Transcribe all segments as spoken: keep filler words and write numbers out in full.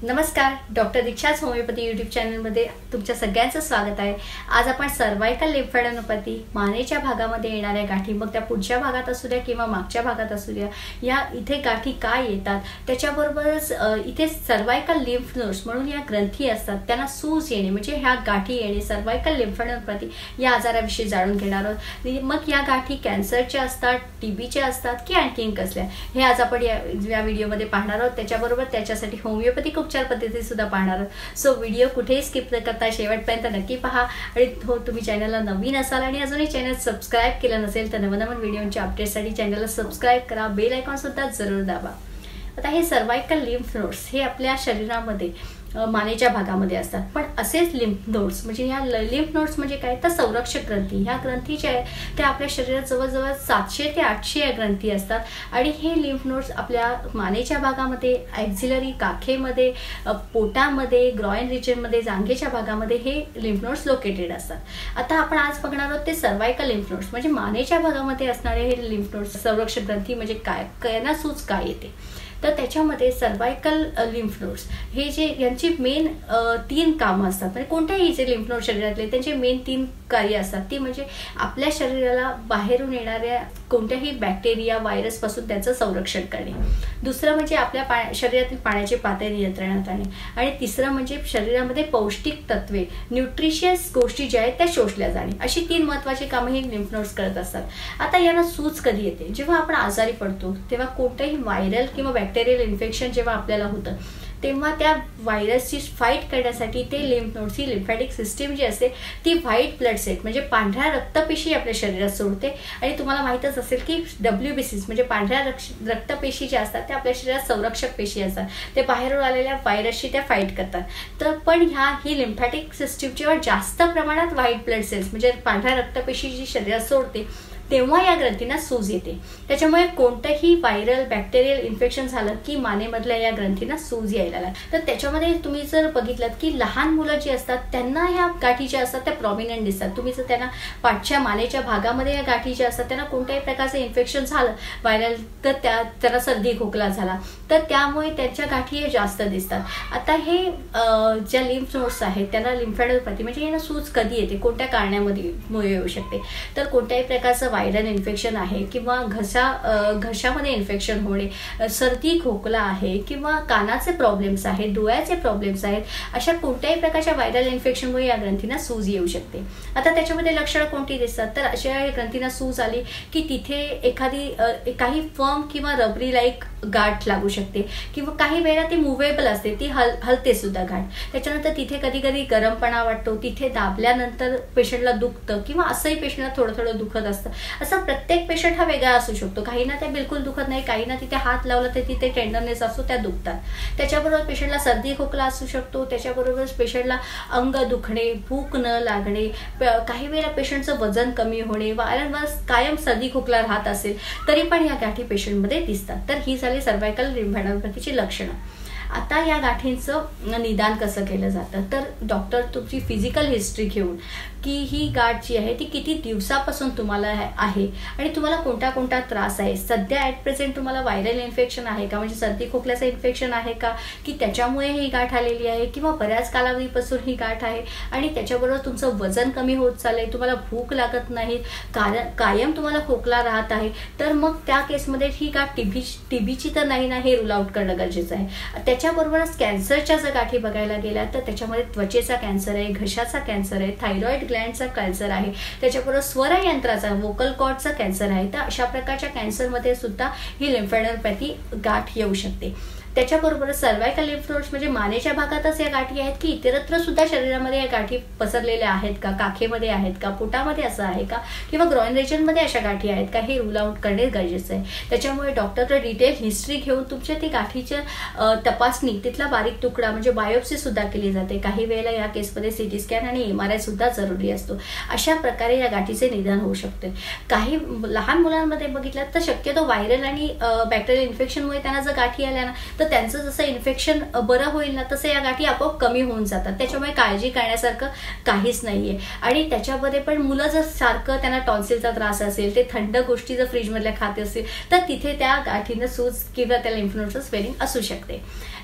नमस्कार, doctor दीक्षाच homeopathy YouTube चॅनलमध्ये तुमच्या सगळ्यांचं स्वागत आहे। आज आपण सर्वायकल लिम्फॅडेनोपॅथी मानेच्या भागामध्ये येणाऱ्या गाठी, मग त्या पुढच्या भागात असू द्या किंवा मागच्या भागात असू द्या, या इथे गाठी काय येतात त्याच्याबरोबरच इथे सर्वायकल लिम्फ नोड्स म्हणून या ग्रंथी असतात, त्यांना सूज येणे म्हणजे ह्या गाठी येणे, सर्वायकल लिम्फॅडेनोपॅथी या आजाराविषयी जाणून घेणार आहोत। मग या गाठी कॅन्सरच्या असतात, टीबीच्या असतात की आणखीन कसल्या, हे आज आपण या व्हिडिओमध्ये पाहणार आहोत। त्याच्याबरोबर त्याच्यासाठी होमिओपॅथिक उपचार पद्धती सुद्धा पाहणार आहोत। सो व्हिडिओ कुठेही स्किप न करता शेवटपर्यंत नक्की पहा। आणि हो तुम्ही चॅनलला नवीन असाल आणि अजूनही चॅनल सबस्क्राइब केलं नसेल तर नवनवीन व्हिडिओच्या अपडेटसाठी चॅनलला सबस्क्राइब करा, बेल आयकॉन सुद्धा जरूर दाबा। आता हे सर्वायकल लिम्फ नोड्स हे आपल्या शरीरामध्ये मानेच्या भागामध्ये असतात, पण असेच लिम्फ नोड्स म्हणजे ह्या लिम्फ नोड्स म्हणजे काय तर संरक्षक ग्रंथी, ह्या ग्रंथी ज्या आहेत त्या आपल्या शरीरात जवळजवळ सातशे ते आठशे या ग्रंथी असतात। आणि हे लिम्फ नोड्स आपल्या मानेच्या भागामध्ये, ॲक्झिलरी काखेमध्ये, पोटामध्ये, ग्रॉइन रिजनमध्ये, जांघेच्या भागामध्ये हे लिम्फ नोड्स लोकेटेड असतात। आता आपण आज बघणार आहोत ते सर्वायकल लिम्फ नोड्स म्हणजे मानेच्या भागामध्ये असणारे हे लिम्फ नोड्स, संरक्षक ग्रंथी म्हणजे काय, यांना सूज काय येते। तर त्याच्यामध्ये सर्वायकल लिम्फ नोड्स हे जे यांची मेन तीन कामं असतात, म्हणजे कोणत्याही जे लिम्फ नोड शरीरातले त्यांचे मेन तीन कार्य असतात, ती म्हणजे आपल्या शरीराला बाहेरून येणाऱ्या कोणत्याही बॅक्टेरिया, व्हायरसपासून त्याचं संरक्षण करणे, दुसरं म्हणजे आपल्या पा शरीरातील पाण्याची पातळी नियंत्रणात आणणे, आणि तिसरं म्हणजे शरीरामध्ये पौष्टिक तत्वे, न्यूट्रिशियस गोष्टी ज्या आहेत त्या शोषल्या जाणे, अशी तीन महत्त्वाची कामं हे लिम्फ नोड्स करत असतात। आता यांना सूज कधी येते, जेव्हा आपण आजारी पडतो तेव्हा कोणतेही व्हायरल किंवा बॅक्टेरियल इन्फेक्शन जेव्हा आपल्याला होतं तेव्हा त्या व्हायरसची फाईट करण्यासाठी ते लिम्फ नोड्स, ही लिम्फॅटिक सिस्टीम जी असते ती व्हाईट ब्लड सेल म्हणजे पांढऱ्या रक्तपेशी आपल्या शरीरात सोडते। आणि तुम्हाला माहीतच असेल की डब्ल्यू बी सीज म्हणजे पांढऱ्या रक्तपेशी ज्या असतात त्या आपल्या शरीरात संरक्षक पेशी असतात, ते बाहेरून आलेल्या व्हायरसशी त्या फाईट करतात। तर पण ह्या ही लिम्फॅटिक सिस्टीम जेव्हा जास्त प्रमाणात व्हाईट ब्लड सेल्स म्हणजे पांढऱ्या रक्तपेशी जी शरीरात सोडते तेव्हा या ग्रंथींना सूज येते। त्याच्यामुळे कोणतंही व्हायरल बॅक्टेरियल इन्फेक्शन झालं की मानेमधल्या या ग्रंथींना सूज यायला लागते। तर त्याच्यामध्ये तुम्ही जर बघितलं की लहान मुलं जी असतात त्यांना ह्या गाठी ज्या असतात त्या प्रॉमिनंट दिसतात। तुम्ही जर त्यांना पाठच्या मानेच्या भागामध्ये या गाठी ज्या असतात त्यांना कोणत्याही प्रकारचं इन्फेक्शन झालं व्हायरल, तर त्या त्यांना सर्दी खोकला झाला तर त्यामुळे त्यांच्या गाठी हे जास्त दिसतात। आता हे ज्या लिम्फ नोड्स आहेत त्यांना लिम्फॅडेनोपॅथी म्हणजे यांना सूज कधी येते, कोणत्या कारणामध्ये मुळे येऊ शकते, तर कोणत्याही प्रकारचं व्हायरल इन्फेक्शन आहे किंवा घसा घशामध्ये इन्फेक्शन होणे, सर्दी खोकला आहे किंवा कानाचे प्रॉब्लेम्स आहेत, डोळ्याचे प्रॉब्लेम्स आहेत, अशा कोणत्याही प्रकारच्या व्हायरल इन्फेक्शनमुळे या ग्रंथींना सूज येऊ शकते। आता त्याच्यामध्ये लक्षणं कोणती दिसतात, तर अशा ग्रंथींना सूज आली की तिथे एखादी काही फर्म किंवा रबरी लाईक गाठ लागू शकते किंवा काही वेळा ती मुव्हेबल असते, ती हल हलते सुद्धा गाठ। त्याच्यानंतर तिथे कधी कधी गरमपणा वाटतो, तिथे दाबल्यानंतर पेशंटला दुखतं किंवा असंही पेशंटला थोडं थोडं दुखत असतं। असं प्रत्येक पेशंट हा वेगळा असू शकतो, काही ना त्या बिलकुल दुखत नाही, काही ना तिथे हात लावला तर तिथे टेंडरनेस असतो, त्या दुखतात। त्याच्याबरोबर पेशंटला सर्दी खोकला असू शकतो, त्याच्याबरोबर पेशंटला अंग दुखणे, भूक न लागणे, काही वेळेला पेशंटचं वजन कमी होणे, वारंवार कायम सर्दी खोकला राहत असेल तरी पण या गाठी पेशंटमध्ये दिसतात। तर ही झाली सर्वायकल लिम्फॅडेनोपॅथीची लक्षणं। आता या गाठींचं निदान कसं केलं जातं, तर डॉक्टर तुमची फिजिकल हिस्ट्री घेऊन की ही गाठ जी आहे ती किती दिवसापासून तुम्हाला आहे आणि तुम्हाला कोणता कोणता त्रास आहे, सध्या ॲट प्रेझेंट तुम्हाला व्हायरल इन्फेक्शन आहे का, म्हणजे सर्दी खोकल्याचं इन्फेक्शन आहे का, की त्याच्यामुळे ही गाठ आलेली आहे किंवा बऱ्याच कालावधीपासून ही गाठ आहे, आणि त्याच्याबरोबर तुमचं वजन कमी होत चाललंय, तुम्हाला भूक लागत नाही, कारण कायम तुम्हाला खोकला राहत आहे, तर मग त्या केसमध्ये ही गाठ टीबी टीबीची तर नाही ना, हे रूल आउट करणं गरजेचं आहे। त्याच्याबरोबरच कॅन्सरच्या जर गाठी बघायला गेल्या तर त्याच्यामध्ये त्वचेचा कॅन्सर आहे, घशाचा कॅन्सर आहे, थायरॉइड ग्लँडचा कॅन्सर आहे, त्याच्याबरोबर स्वरयंत्राचा वोकल कॉर्डचा कॅन्सर आहे। तर अशा प्रकारच्या कॅन्सरमध्ये सुद्धा ही लिम्फॅडेनोपॅथी गाठ येऊ शकते। त्याच्याबरोबर सर्वायकल लिम्फ नोड्स म्हणजे मानेच्या भागातच या गाठी आहेत की इतरत्र सुद्धा शरीरामध्ये या गाठी पसरलेल्या आहेत का, काखेमध्ये आहेत का, पोटामध्ये असं आहे का, किंवा ग्रॉइन रिजनमध्ये अशा गाठी आहेत का, हे रूल आउट करणे गरजेचं आहे। त्याच्यामुळे डॉक्टरकडे डिटेल हिस्ट्री घेऊन तुमच्या ती गाठीच्या तपासणी, तिथला बारीक तुकडा म्हणजे बायोप्सी सुद्धा केली जाते। काही वेळेला या केसमध्ये सिटी स्कॅन आणि एम आर आय सुद्धा जरुरी असतो। अशा प्रकारे या गाठीचे निदान होऊ शकते। काही लहान मुलांमध्ये बघितलं तर शक्यतो व्हायरल आणि बॅक्टेरियल इन्फेक्शनमुळे त्यांना जर गाठी आल्या ना तर त्यांचं जसं इन्फेक्शन बरं होईल ना तसं या गाठी आपोआप कमी होऊन जातात। त्याच्यामुळे काळजी करण्यासारखं काहीच नाहीये। आणि त्याच्यामध्ये पण मुलं जर सारखं त्यांना टॉन्सिलचा त्रास असेल, ते थंड गोष्टी जर फ्रीजमधल्या खात असतील तर तिथे त्या गाठीनं सूज किंवा त्या लिम्फ नोडचं स्वेलिंग असू शकते।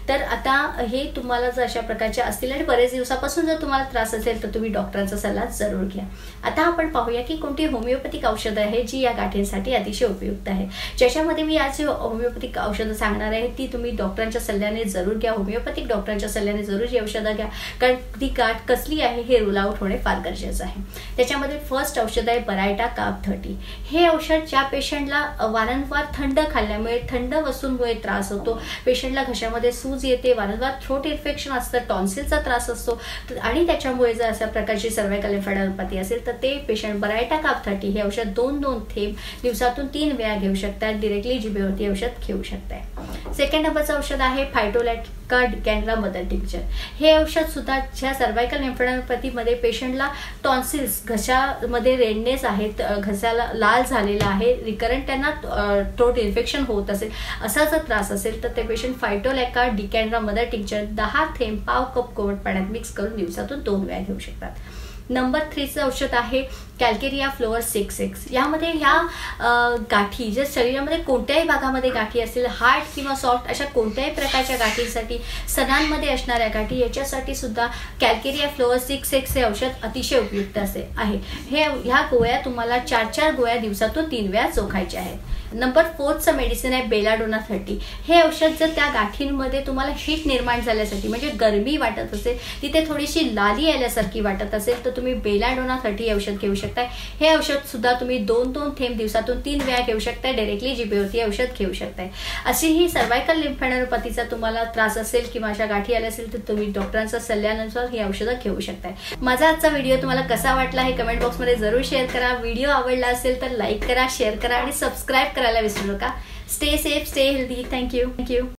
तर आता हे तुम्हाला जर अशा प्रकारचे असतील आणि बरेच दिवसापासून जर तुम्हाला त्रास असेल तर तुम्ही डॉक्टरांचा सल्ला जरूर घ्या. आता आपण पाहूया की कोणती होमिओपॅथिक औषधं आहे जी या गाठींसाठी अतिशय उपयुक्त आहे. ज्याच्यामध्ये मी आज होमिओपॅथिक औषधं सांगणार आहे ती तुम्ही डॉक्टरांच्या सल्ल्याने जरूर घ्या. होमिओपॅथिक डॉक्टरांच्या सल्ल्याने जरूर ही औषधं घ्या, कारण ती गाठ कसली आहे हे रूल आउट होणे फार गरजेचं आहे. त्याच्यामध्ये फर्स्ट औषध आहे बरायटा काप थर्टी. हे औषध ज्या पेशंटला वारंवार थंड खाल्ल्यामुळे, थंड वस्तूंमुळे त्रास होतो, पेशंटला घशामध्ये सूज येते, वारंवार थ्रोट इन्फेक्शन असतं, टॉन्सिलचा त्रास असतो आणि त्याच्यामुळे जर अशा प्रकारची सर्वायकल लिम्फॅडेनोपॅथी असेल तर ते पेशंट बरायटा काप थर्टी हे औषध दोन दोन थेंब दिवसातून तीन वेळा घेऊ शकतात. डिरेक्टली जिभेवरती औषध घेऊ शकतात. सेकंड नंबरचं औषध आहे फायटोलॅटिका डिकॅन्ड्रा मदर टिंक्चर. हे औषध सुद्धा ज्या सर्वायकल लिम्फॅडेनोपॅथीमध्ये पेशंटला टॉन्सिल्स, घशामध्ये रेडनेस आहे, घशाला लाल झालेला आहे, रिकरंट त्यांना थ्रोट इन्फेक्शन होत असेल, असा जर त्रास असेल तर ते patient phytolacca decandra mother tincture दहा थेंब पाव कप कोमट पाण्यात मिक्स करून दिवसातून दोन वेळा घेऊ शकतात. नंबर थ्रीचं औषध आहे कॅल्केरिया फ्लोअर सिक्स सिक्स. यामध्ये ह्या गाठी जर शरीरामध्ये कोणत्याही भागामध्ये गाठी असतील, हार्ड किंवा सॉफ्ट अशा कोणत्याही प्रकारच्या गाठींसाठी, सणांमध्ये असणाऱ्या गाठी, याच्यासाठी सुद्धा कॅल्केरिया फ्लोअर सिक्स सिक्स हे औषध अतिशय उपयुक्त असे आहे. हे ह्या गोळ्या तुम्हाला चार चार गोळ्या दिवसातून तीन वेळा चोखायच्या आहेत. नंबर फोर्थचं मेडिसिन आहे बेलाडोना थर्टी. हे औषध जर त्या गाठींमध्ये तुम्हाला हीट निर्माण झाल्यासाठी, म्हणजे गरमी वाटत असेल, तिथे थोडीशी लाली आल्यासारखी वाटत असेल तर तुम्ही बेलाडोना थर्टी औषध घेऊ शकता. हे औषध सुद्धा तुम्ही दोन दोन थेंब दिवसातून तीन वेळा घेऊ शकता. डायरेक्टली जिभेवरती औषध घेऊ शकताय. अशी ही सर्वायकल लिम्फॅडेनोपॅथीचा तुम्हाला त्रास असेल किंवा अशा गाठी आल्या असेल तर तुम्ही डॉक्टरांच्या सल्ल्यानुसार ही औषधं घेऊ शकताय. माझा आजचा व्हिडिओ तुम्हाला कसा वाटला हे कमेंट बॉक्समध्ये जरूर शेअर करा. व्हिडिओ आवडला असेल तर लाईक करा, शेअर करा आणि सबस्क्राईब करायला विसरू नका. Stay safe, stay healthy. Thank you thank you